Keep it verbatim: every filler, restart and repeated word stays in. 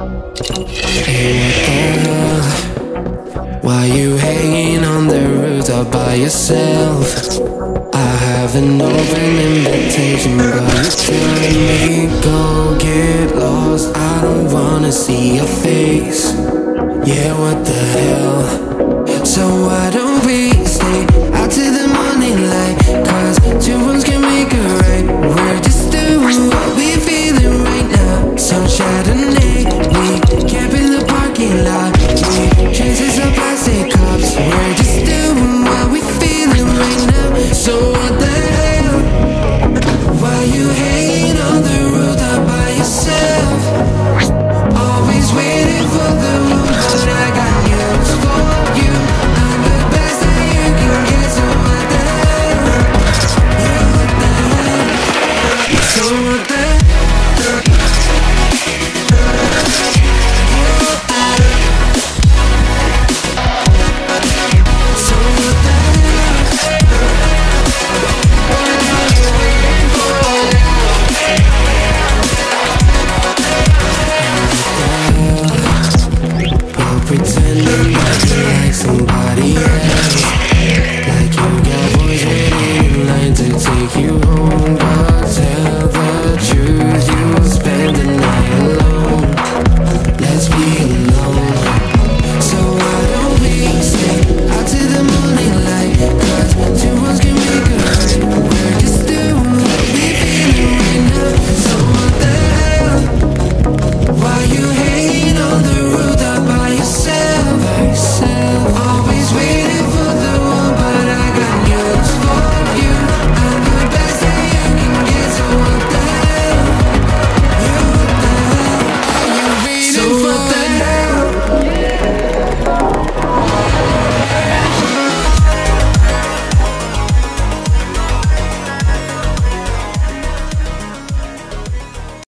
Hey, what the hell? Why you hanging on the roof all by yourself? I have an open invitation, but you're telling me go get lost. I don't wanna see your face. Yeah, what the hell? So why don't we